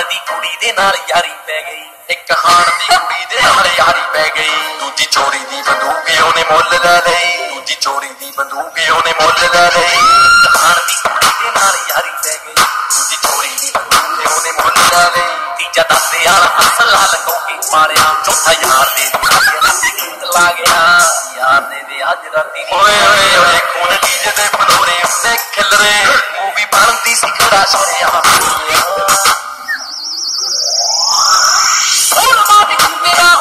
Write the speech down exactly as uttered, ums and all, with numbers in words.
दी कुड़ी दे नाल यारी पै गई, एक हाण दी कुड़ी दे नाल यारी पै गई। दूजी चोरी दी बंदूक ओने मुੱਲ ले लई, दूजी चोरी दी बंदूक ओने मुੱल ले लई। एक हाण दी कुड़ी दे नाल यारी पै गई, दूजी चोरी दी बंदूक ओने मुੱਲ ले लई। तीजा दाते वाला असला लगो के मारिया, चौथा यार दे गीत ला गया, यार दे दे अज राती। ओए ओए ओए खून डीजे दे बनोरे उन्ने खिलरे, मूवी बनती सी खड़ा सोनिया। ਹੁਣ ਬਾਤ मेरा